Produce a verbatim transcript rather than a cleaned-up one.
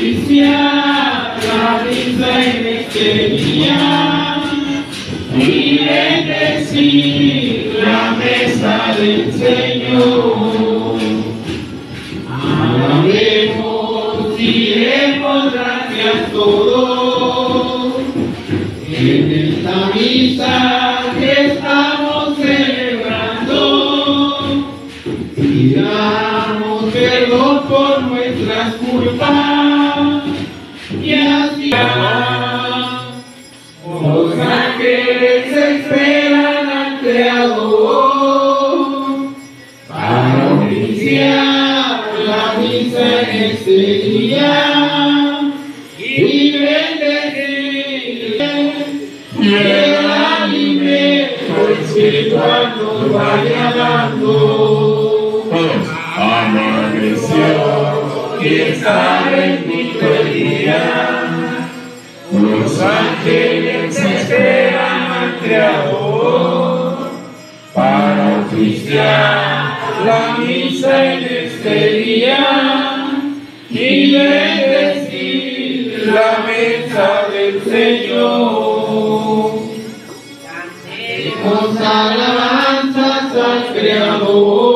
oficiar la misa en este día y bendecir la mesa del Señor. Alabemos y demos gracias todos en esta misa que estamos celebrando. Pidamos perdón por nuestras culpas y así los ángeles esperan al Creador para oficiar la misa en este día y bendecir que el alimento espiritual nos vaya dando. Amaneció y está bendito el día, los ángeles esperan al Creador para oficiar la misa en este día y bendecir la mesa del Señor. Demos alabanzas al Creador.